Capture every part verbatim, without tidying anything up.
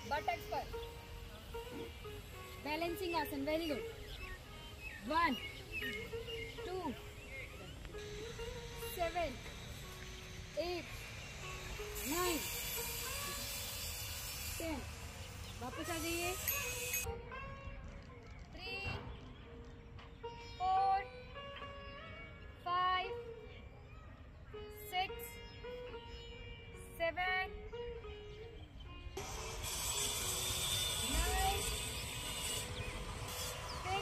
buttocks पर. Balancing आसन, very good. One, two, seven, eight, nine, ten. वापस आ जाइए. Three, four, five, six, seven, nine, six.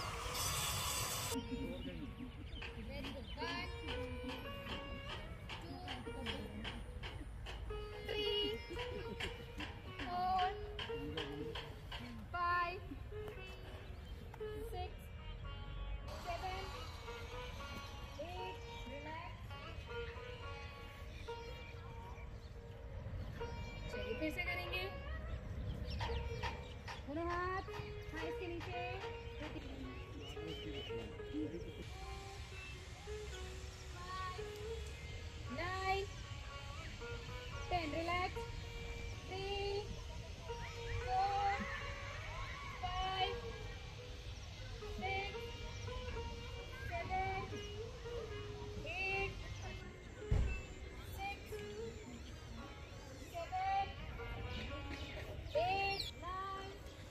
Very good. One, two, three, four, five, six, seven, eight. Relax. चलिए फिर से करेंगे. दोनों हाथ थाइस के नीचे. Nine, ten. Relax. Three, four, five, six, seven, eight, six, seven, eight, nine.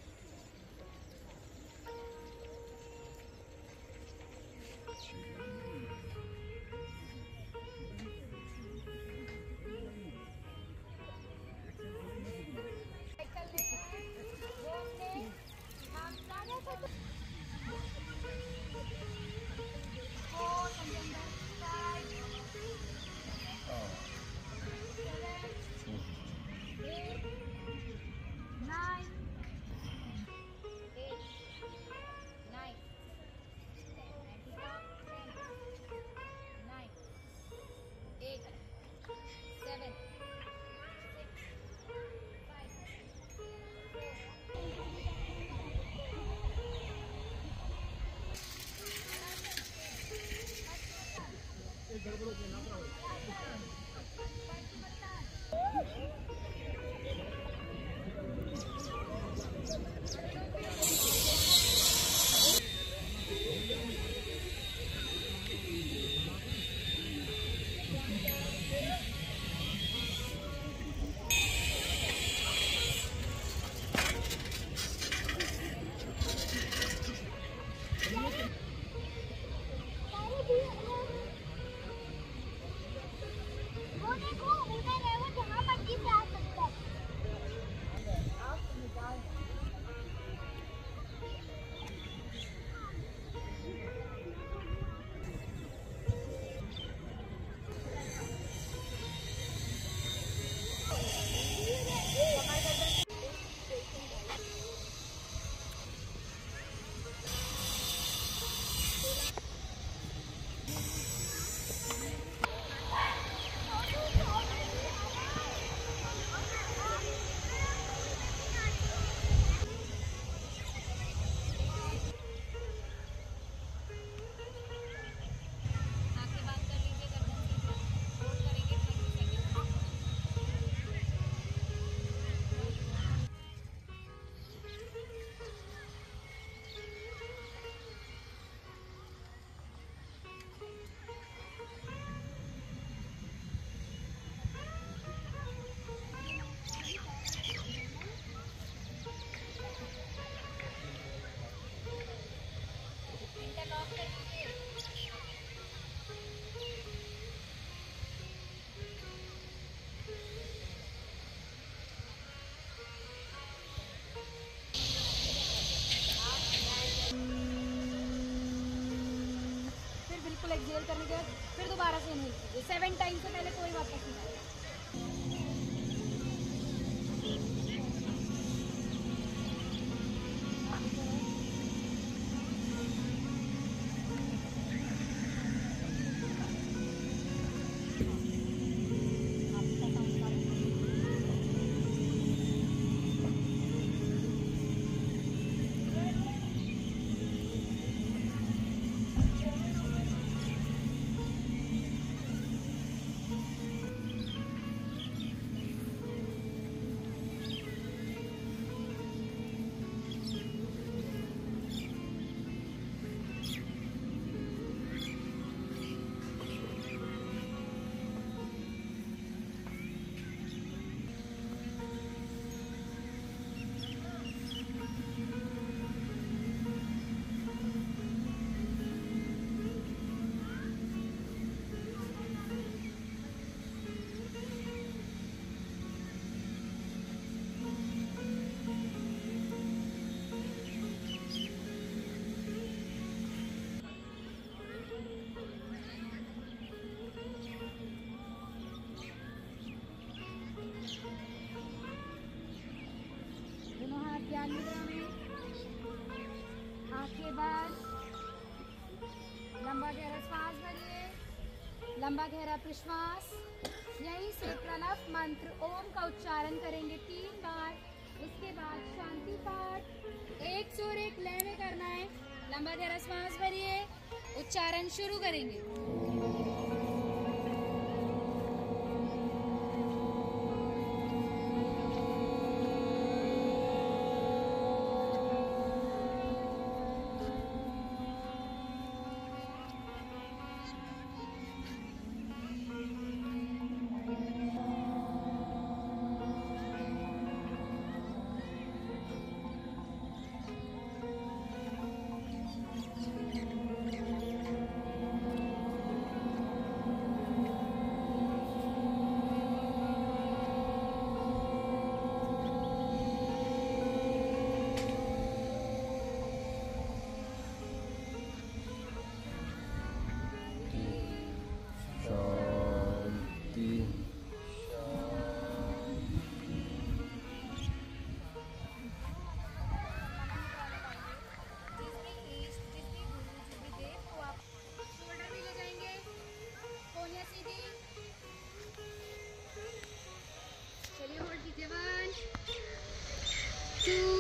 Cycle ले, घूम ले, हम जाने से तो four, five, seven, eight, nine, eight, nine, nine, eight, seven, six, five, वो देखो उधर है, वो जहाँ मर्जी से आ सकता है. बिल्कुल एक्सहेल करने के बाद फिर दोबारा से इनहेल कीजिए. सेवन टाइम से पहले कोई वापस नहीं आएगा. ध्यान मुद्रा में, आंखें बंद, लंबा गहरा श्वास भरिए, लंबा गहरा प्रश्वास। यहीं से प्रणव मंत्र ओम का उच्चारण करेंगे तीन बार। उसके बाद शांति पाठ एक सुर एक लय में करना है। लंबा गहरा श्वास भरिए, उच्चारण शुरू करेंगे। चलिए होल्ड कीजिए, वन टू